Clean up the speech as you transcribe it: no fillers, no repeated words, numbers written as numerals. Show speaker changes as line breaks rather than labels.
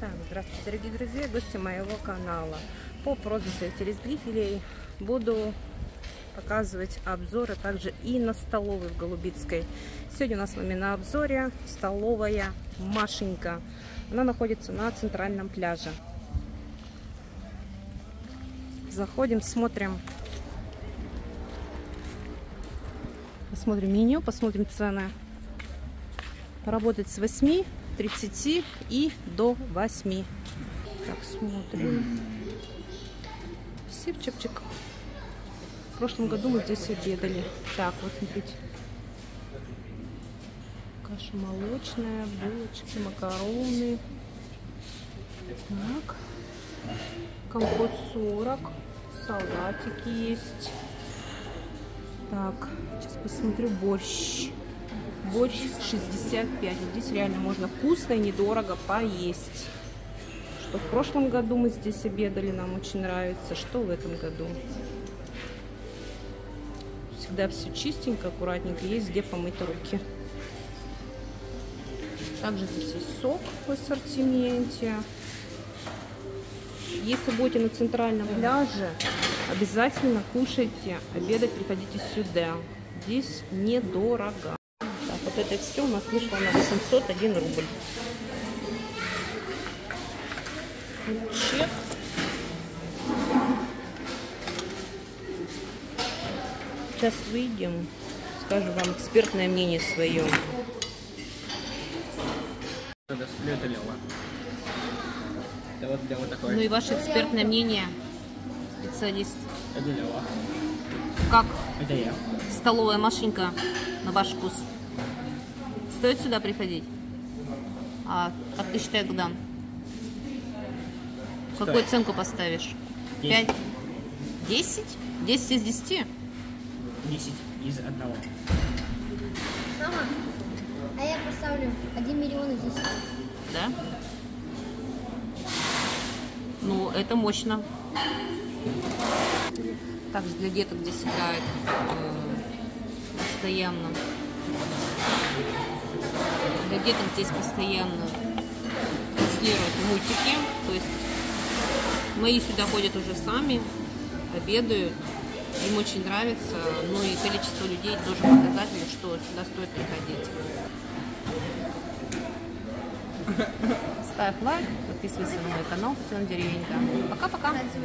Так, здравствуйте, дорогие друзья, гости моего канала. По просьбе своих телезрителей буду показывать обзоры также и на столовой в Голубицкой. Сегодня у нас с вами на обзоре столовая Машенька. Она находится на центральном пляже. Заходим, смотрим. Посмотрим меню, посмотрим цены. Работает с 8:30 и до 8. Так, смотрим. Сипчик-чик. В прошлом году мы здесь обедали. Так, вот смотрите. Каша молочная, булочки, макароны. Так. Компот 40. Салатики есть. Так, сейчас посмотрю. Борщ. Борщ 65. Здесь реально можно вкусно и недорого поесть. Что в прошлом году мы здесь обедали, нам очень нравится. Что в этом году? Всегда все чистенько, аккуратненько. Есть где помыть руки. Также здесь есть сок в ассортименте. Если будете на центральном пляже, обязательно кушайте, обедать приходите сюда. Здесь недорого. Так, вот это все у нас вышло на 801 рубль. Чек. Сейчас выйдем, скажу вам экспертное мнение свое. Ну и ваше экспертное мнение, специалист. Как
Это я.
столовая Машенька на ваш вкус? Стоит сюда приходить? А как ты считаешь, Богдан? Какую оценку поставишь?
10.
5? 10? 10 из 10?
10 из 1.
Мама, а я поставлю 1 миллион из 10.
Да? Ну, это мощно. Также для деток здесь играют постоянно. Для деток здесь постоянно транслируют мультики. То есть мои сюда ходят уже сами, обедают. Им очень нравится. Ну и количество людей тоже показательно, что сюда стоит приходить. Ставь лайк, подписывайся на мой канал Татьяна Деревенька. Пока-пока.